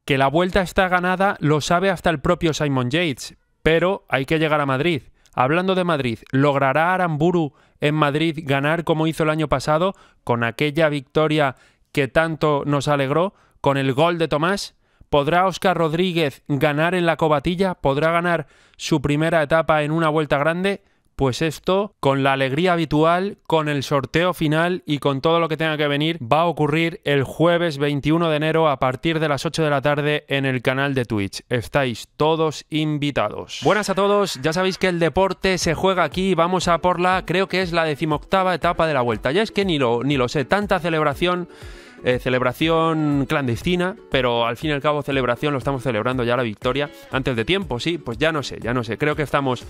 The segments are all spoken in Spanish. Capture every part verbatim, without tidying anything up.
Que la Vuelta está ganada lo sabe hasta el propio Simon Yates, pero hay que llegar a Madrid. Hablando de Madrid, ¿logrará Aramburu en Madrid ganar como hizo el año pasado, con aquella victoria que tanto nos alegró, con el gol de Tomás? ¿Podrá Óscar Rodríguez ganar en la Covatilla? ¿Podrá ganar su primera etapa en una vuelta grande? Pues esto, con la alegría habitual, con el sorteo final y con todo lo que tenga que venir, va a ocurrir el jueves veintiuno de enero a partir de las ocho de la tarde en el canal de Twitch. Estáis todos invitados. Buenas a todos, ya sabéis que el deporte se juega aquí, vamos a por la, creo que es la decimoctava etapa de la Vuelta. Ya es que ni lo, ni lo sé, tanta celebración... Eh, celebración clandestina, pero al fin y al cabo celebración, lo estamos celebrando ya la victoria antes de tiempo, sí, pues ya no sé, ya no sé, creo que estamos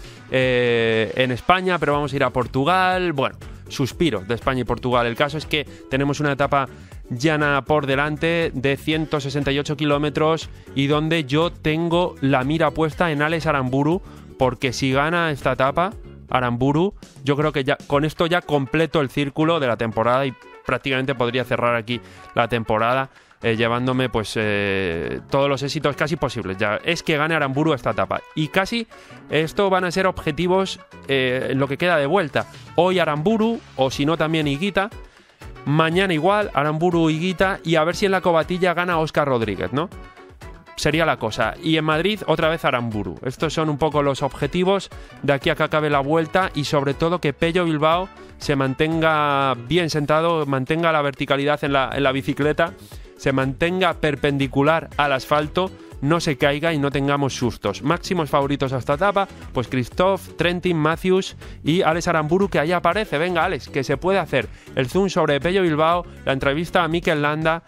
eh, en España, pero vamos a ir a Portugal, bueno, suspiros de España y Portugal. El caso es que tenemos una etapa llana por delante de ciento sesenta y ocho kilómetros y donde yo tengo la mira puesta en Alex Aramburu, porque si gana esta etapa Aramburu, yo creo que ya con esto ya completo el círculo de la temporada y prácticamente podría cerrar aquí la temporada eh, llevándome pues eh, todos los éxitos casi posibles. Ya es que gane Aramburu esta etapa y casi esto van a ser objetivos eh, en lo que queda de vuelta. Hoy Aramburu o si no también Higuita, mañana igual Aramburu, Higuita y a ver si en la Covatilla gana Óscar Rodríguez, ¿no? Sería la cosa. Y en Madrid otra vez Aramburu. Estos son un poco los objetivos de aquí a que acabe la vuelta y sobre todo que Pello Bilbao se mantenga bien sentado, mantenga la verticalidad en la, en la bicicleta, se mantenga perpendicular al asfalto, no se caiga y no tengamos sustos. Máximos favoritos a esta etapa, pues Christophe, Trentin, Matthews y Alex Aramburu, que ahí aparece. Venga, Alex, que se puede hacer el zoom sobre Pello Bilbao, la entrevista a Mikel Landa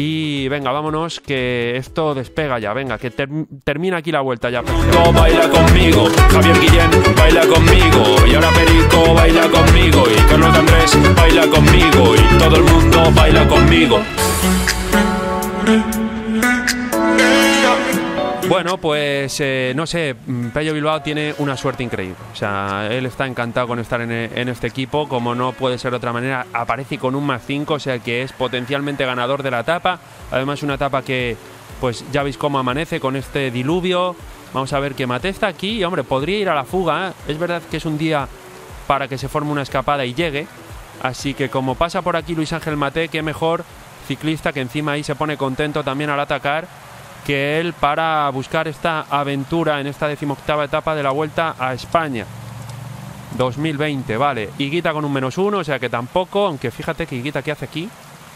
y venga, vámonos, que esto despega ya. Venga, que ter termina aquí la vuelta ya. Perico baila conmigo, Javier Guillén baila conmigo y ahora Perico baila conmigo y Carlos Andrés baila conmigo y todo el mundo baila conmigo. Bueno, pues eh, no sé, Pello Bilbao tiene una suerte increíble. O sea, él está encantado con estar en, en este equipo, como no puede ser de otra manera. Aparece con un más cinco, o sea que es potencialmente ganador de la etapa. Además, una etapa que, pues ya veis cómo amanece con este diluvio. Vamos a ver que Mate está aquí y, hombre, podría ir a la fuga, ¿eh? Es verdad que es un día para que se forme una escapada y llegue. Así que como pasa por aquí Luis Ángel Mate, qué mejor ciclista que encima ahí se pone contento también al atacar que él para buscar esta aventura en esta decimoctava etapa de la Vuelta a España dos mil veinte, vale. Higuita con un menos uno, o sea que tampoco, aunque fíjate que Higuita, ¿qué hace aquí?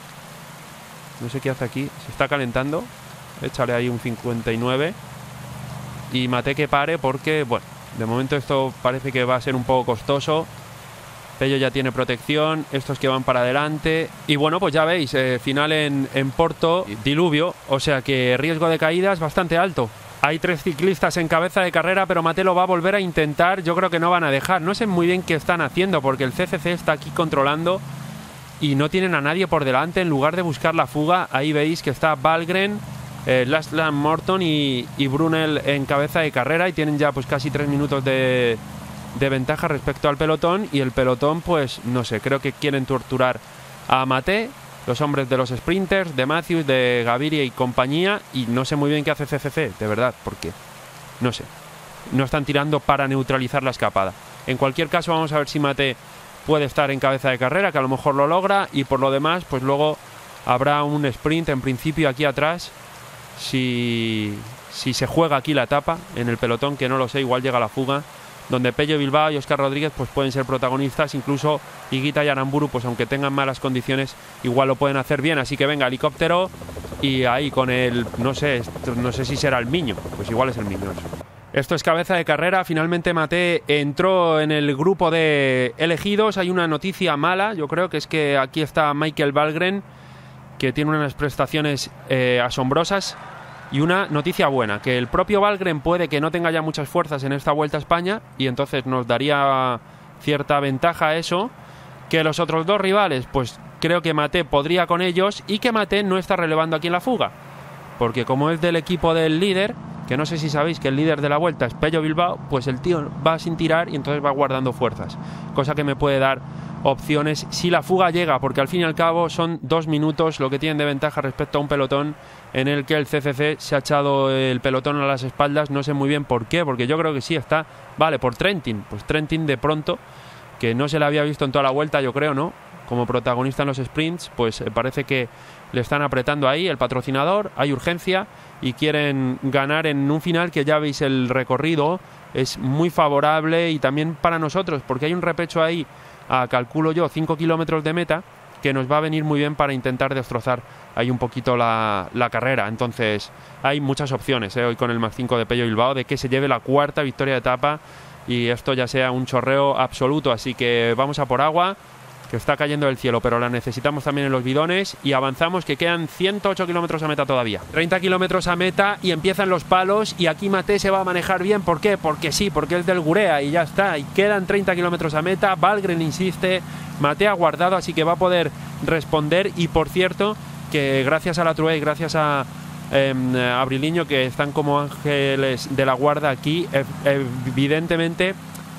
No sé qué hace aquí, se está calentando, échale ahí un cincuenta y nueve y Mate que pare porque, bueno, de momento esto parece que va a ser un poco costoso. Pello ya tiene protección, estos que van para adelante. Y bueno, pues ya veis, eh, final en, en Porto, diluvio, o sea que riesgo de caídas bastante alto. Hay tres ciclistas en cabeza de carrera, pero Mate lo va a volver a intentar. Yo creo que no van a dejar. No sé muy bien qué están haciendo, porque el C C C está aquí controlando y no tienen a nadie por delante. En lugar de buscar la fuga, ahí veis que está Valgren, eh, Lachlan Morton y, y Brunel en cabeza de carrera y tienen ya pues casi tres minutos de... de ventaja respecto al pelotón y el pelotón pues no sé, creo que quieren torturar a Mate, los hombres de los sprinters, de Matthews, de Gaviria y compañía y no sé muy bien qué hace C C C, de verdad, porque no sé, no están tirando para neutralizar la escapada. En cualquier caso vamos a ver si Mate puede estar en cabeza de carrera, que a lo mejor lo logra y por lo demás pues luego habrá un sprint en principio aquí atrás si, si se juega aquí la etapa en el pelotón, que no lo sé, igual llega la fuga donde Pello Bilbao y Óscar Rodríguez pues pueden ser protagonistas, incluso Higuita y Aramburu, pues aunque tengan malas condiciones, igual lo pueden hacer bien, así que venga, helicóptero y ahí con el, no sé, no sé si será el Miño, pues igual es el Miño eso. Esto es cabeza de carrera, finalmente Mate entró en el grupo de elegidos. Hay una noticia mala, yo creo que es que aquí está Michael Valgren, que tiene unas prestaciones eh, asombrosas. Y una noticia buena, que el propio Valgren puede que no tenga ya muchas fuerzas en esta Vuelta a España y entonces nos daría cierta ventaja eso, que los otros dos rivales, pues creo que Mate podría con ellos y que Mate no está relevando aquí en la fuga, porque como es del equipo del líder, que no sé si sabéis que el líder de la Vuelta es Pello Bilbao, pues el tío va sin tirar y entonces va guardando fuerzas, cosa que me puede dar opciones si la fuga llega, porque al fin y al cabo son dos minutos lo que tienen de ventaja respecto a un pelotón en el que el C C C se ha echado el pelotón a las espaldas. No sé muy bien por qué, porque yo creo que sí está, vale, por Trentin, pues Trentin de pronto, que no se le había visto en toda la vuelta, yo creo, ¿no? Como protagonista en los sprints, pues eh, parece que le están apretando ahí el patrocinador, hay urgencia y quieren ganar en un final que ya veis el recorrido, es muy favorable y también para nosotros, porque hay un repecho ahí, a, calculo yo, cinco kilómetros de meta, que nos va a venir muy bien para intentar destrozar ahí un poquito la, la carrera. Entonces hay muchas opciones eh, hoy con el Max cinco de Pello Bilbao de que se lleve la cuarta victoria de etapa y esto ya sea un chorreo absoluto, así que vamos a por agua, que está cayendo del cielo, pero la necesitamos también en los bidones y avanzamos, que quedan ciento ocho kilómetros a meta todavía. treinta kilómetros a meta y empiezan los palos y aquí Mate se va a manejar bien. ¿Por qué? Porque sí, porque es del Gurea y ya está. Y quedan treinta kilómetros a meta, Valgren insiste, Mate ha guardado, así que va a poder responder. Y por cierto, que gracias a la Trué y gracias a eh, Abriliño, que están como ángeles de la guarda aquí, evidentemente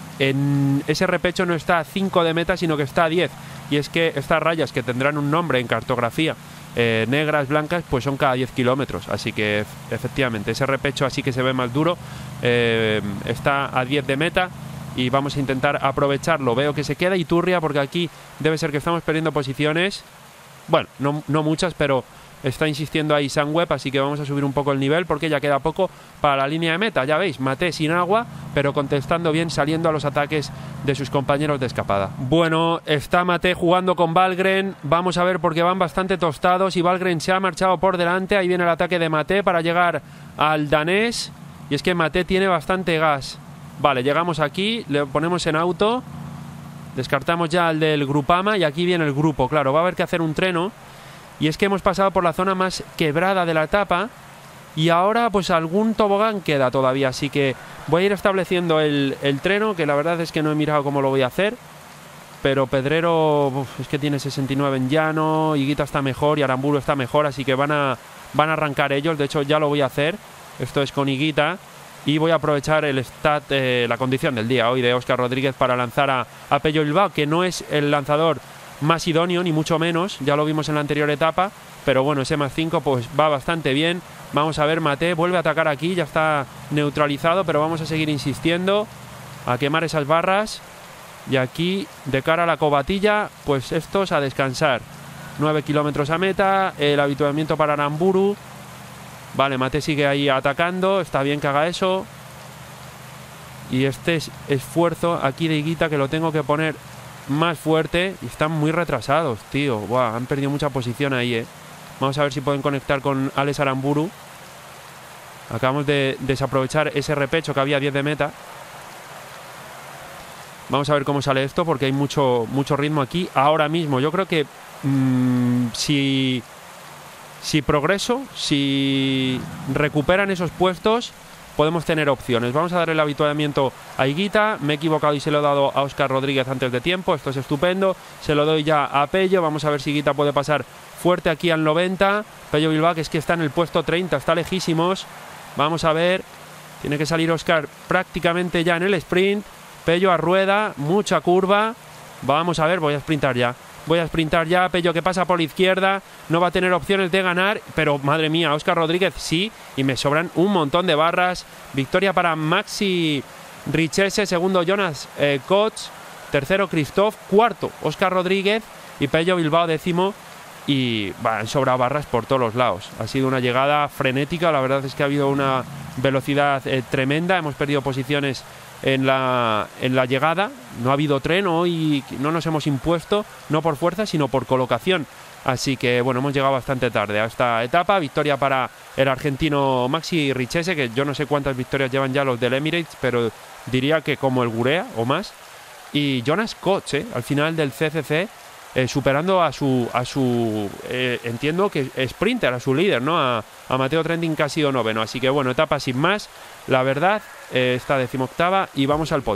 en ese repecho no está a cinco de meta, sino que está a diez. Y es que estas rayas, que tendrán un nombre en cartografía, eh, negras, blancas, pues son cada diez kilómetros. Así que efectivamente ese repecho así que se ve más duro, eh, está a diez de meta y vamos a intentar aprovecharlo. Veo que se queda Iturria, porque aquí debe ser que estamos perdiendo posiciones. Bueno, no, no muchas, pero está insistiendo ahí Sunweb, así que vamos a subir un poco el nivel porque ya queda poco para la línea de meta. Ya veis, Mate sin agua, pero contestando bien, saliendo a los ataques de sus compañeros de escapada. Bueno, está Mate jugando con Valgren. Vamos a ver, porque van bastante tostados y Valgren se ha marchado por delante. Ahí viene el ataque de Mate para llegar al danés. Y es que Mate tiene bastante gas. Vale, llegamos aquí, le ponemos en auto, descartamos ya al del Grupama y aquí viene el grupo. Claro, va a haber que hacer un treno. Y es que hemos pasado por la zona más quebrada de la etapa y ahora pues algún tobogán queda todavía, así que voy a ir estableciendo el, el treno, que la verdad es que no he mirado cómo lo voy a hacer, pero Pedrero uf, es que tiene sesenta y nueve en llano, Higuita está mejor y Aramburu está mejor, así que van a, van a arrancar ellos. De hecho ya lo voy a hacer, esto es con Higuita, y voy a aprovechar el stat, eh, la condición del día hoy de Óscar Rodríguez para lanzar a, a Pello Bilbao, que no es el lanzador más idóneo, ni mucho menos, ya lo vimos en la anterior etapa, pero bueno, ese más cinco pues va bastante bien. Vamos a ver, Mate vuelve a atacar aquí, ya está neutralizado, pero vamos a seguir insistiendo a quemar esas barras. Y aquí, de cara a la cobatilla, pues estos a descansar. nueve kilómetros a meta, el habituamiento para Aramburu. Vale, Mate sigue ahí atacando, está bien que haga eso. Y este es esfuerzo aquí de Higuita, que lo tengo que poner más fuerte, y están muy retrasados, tío. Buah, han perdido mucha posición ahí, eh. Vamos a ver si pueden conectar con Alex Aramburu. Acabamos de desaprovechar ese repecho que había a diez de meta. Vamos a ver cómo sale esto, porque hay mucho, mucho ritmo aquí ahora mismo. Yo creo que mmm, si, si progreso, si recuperan esos puestos, podemos tener opciones. Vamos a dar el habituamiento a Higuita. Me he equivocado y se lo he dado a Óscar Rodríguez antes de tiempo. Esto es estupendo. Se lo doy ya a Pello. Vamos a ver si Higuita puede pasar fuerte aquí al noventa. Pello Bilbao, que es que está en el puesto treinta, está lejísimos. Vamos a ver. Tiene que salir Óscar prácticamente ya en el sprint. Pello a rueda, mucha curva. Vamos a ver, voy a sprintar ya. Voy a sprintar ya, Pello que pasa por la izquierda, no va a tener opciones de ganar, pero madre mía, Óscar Rodríguez sí, y me sobran un montón de barras. Victoria para Maxi Richese, segundo Jonas eh, Koch, tercero Christoph, cuarto Óscar Rodríguez y Pello Bilbao décimo. Y bah, han sobrado barras por todos los lados. Ha sido una llegada frenética, la verdad es que ha habido una velocidad eh, tremenda, hemos perdido posiciones en la, en la llegada, no ha habido tren hoy, no nos hemos impuesto, no por fuerza, sino por colocación. Así que bueno, hemos llegado bastante tarde a esta etapa. Victoria para el argentino Maxi Richese, que yo no sé cuántas victorias llevan ya los del Emirates, pero diría que como el Gurea o más. Y Jonas Koch, eh, al final del C C C, eh, superando a su, a su eh, entiendo que sprinter, a su líder, ¿no? A, a Mateo Trentin, que ha sido noveno. Así que bueno, etapa sin más, la verdad, eh, esta decimoctava, y vamos al podio.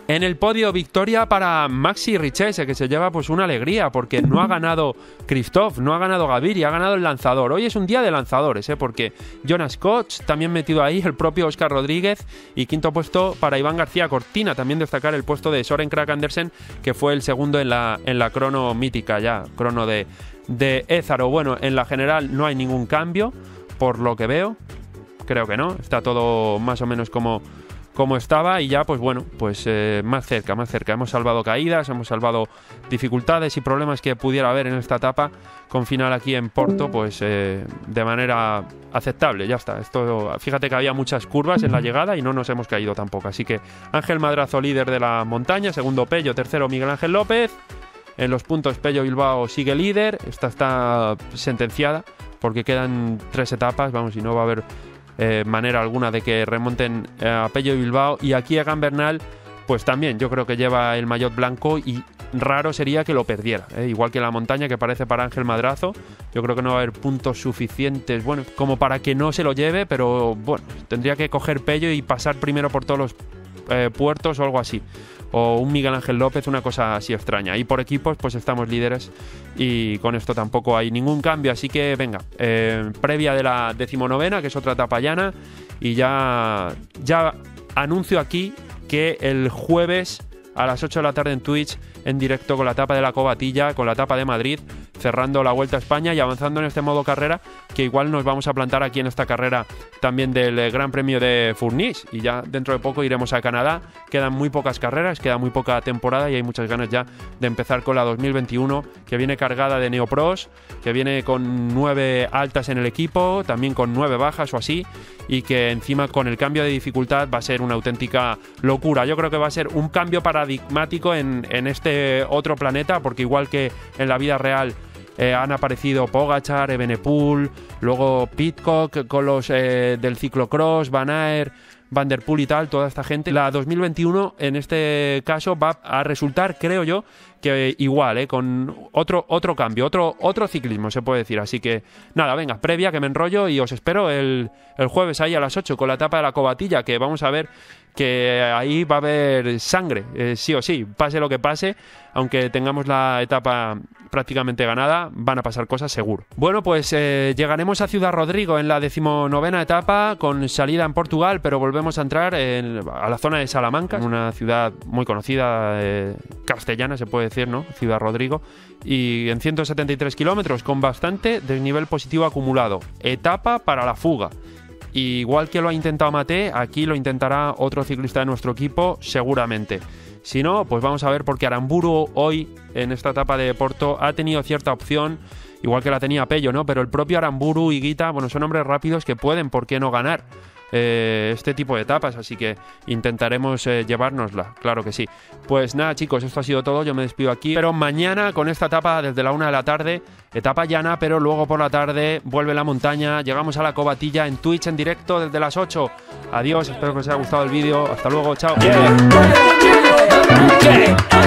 En el podio, victoria para Maxi Richese, que se lleva pues una alegría, porque no ha ganado Christoph, no ha ganado Gaviria, ha ganado el lanzador. Hoy es un día de lanzadores, ¿eh? Porque Jonas Koch también metido ahí, el propio Óscar Rodríguez, y quinto puesto para Iván García Cortina. También destacar el puesto de Soren Kragh Andersen, que fue el segundo en la, en la crono mítica ya, crono de, de Ézaro. Bueno, en la general no hay ningún cambio, por lo que veo. Creo que no, está todo más o menos como... como estaba, y ya pues bueno, pues eh, más cerca, más cerca. Hemos salvado caídas, hemos salvado dificultades y problemas que pudiera haber en esta etapa, con final aquí en Porto, pues eh, de manera aceptable, ya está. Esto, fíjate que había muchas curvas en la llegada y no nos hemos caído tampoco. Así que Ángel Madrazo, líder de la montaña, segundo Pello, tercero Miguel Ángel López. En los puntos Pello Bilbao sigue líder, esta está sentenciada porque quedan tres etapas, vamos, y no va a haber Eh, manera alguna de que remonten eh, a Pello Bilbao. Y aquí Egan Bernal, pues también yo creo que lleva el maillot blanco y raro sería que lo perdiera, ¿eh? Igual que la montaña, que parece para Ángel Madrazo. Yo creo que no va a haber puntos suficientes, bueno, como para que no se lo lleve, pero bueno, tendría que coger Pello y pasar primero por todos los eh, puertos o algo así, o un Miguel Ángel López, una cosa así extraña. Y por equipos pues estamos líderes y con esto tampoco hay ningún cambio, así que venga, eh, previa de la decimonovena, que es otra etapa llana, y ya, ya anuncio aquí que el jueves a las ocho de la tarde en Twitch, en directo con la etapa de la Covatilla, con la etapa de Madrid, cerrando la Vuelta a España y avanzando en este modo carrera, que igual nos vamos a plantar aquí en esta carrera también del Gran Premio de Fournis, y ya dentro de poco iremos a Canadá. Quedan muy pocas carreras, queda muy poca temporada y hay muchas ganas ya de empezar con la dos mil veintiuno, que viene cargada de neopros, que viene con nueve altas en el equipo, también con nueve bajas o así, y que encima con el cambio de dificultad va a ser una auténtica locura. Yo creo que va a ser un cambio paradigmático en, en este otro planeta, porque igual que en la vida real Eh, han aparecido Pogačar, Evenepoel, luego Pidcock con los eh, del ciclocross, Van Aert, Van der Poel y tal, toda esta gente. La dos mil veintiuno en este caso va a resultar, creo yo, que igual, eh, con otro, otro cambio, otro, otro ciclismo se puede decir. Así que nada, venga, previa, que me enrollo, y os espero el, el jueves ahí a las ocho con la etapa de la Covatilla, que vamos a ver que ahí va a haber sangre, eh, sí o sí, pase lo que pase, aunque tengamos la etapa prácticamente ganada, van a pasar cosas seguro. Bueno, pues eh, llegaremos a Ciudad Rodrigo en la decimonovena etapa, con salida en Portugal, pero volvemos a entrar en, a la zona de Salamanca, una ciudad muy conocida, eh, castellana se puede decir, ¿no? Ciudad Rodrigo, y en ciento setenta y tres kilómetros, con bastante desnivel positivo acumulado. Etapa para la fuga. Y igual que lo ha intentado Mate, aquí lo intentará otro ciclista de nuestro equipo, seguramente. Si no, pues vamos a ver, porque Aramburu hoy, en esta etapa de Porto, ha tenido cierta opción, igual que la tenía Pello, ¿no? Pero el propio Aramburu y Guita, bueno, son hombres rápidos que pueden, ¿por qué no ganar eh, este tipo de etapas? Así que intentaremos eh, llevárnosla, claro que sí. Pues nada, chicos, esto ha sido todo, yo me despido aquí, pero mañana con esta etapa desde la una de la tarde, etapa llana, pero luego por la tarde vuelve la montaña, llegamos a la Covatilla en Twitch en directo desde las ocho. Adiós, espero que os haya gustado el vídeo, hasta luego, chao. Yeah. Yeah.